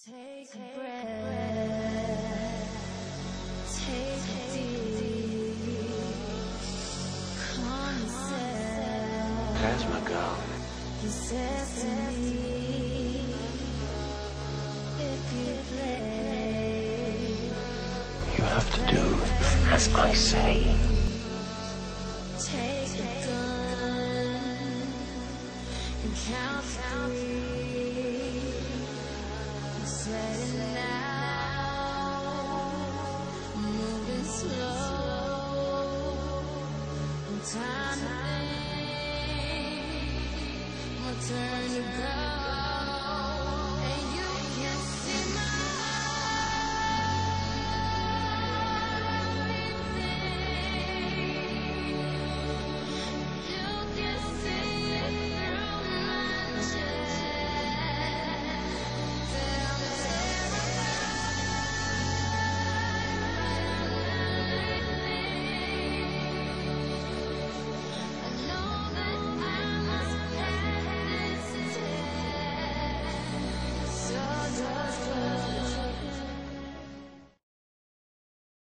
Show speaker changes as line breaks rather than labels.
Take a breath, take a deep, calm yourself.
There's my girl.
He says to me, if you play,
You have to do as I say.
take a gun and count to 3. Sweating now, moving slow, no time to think, my turn to go.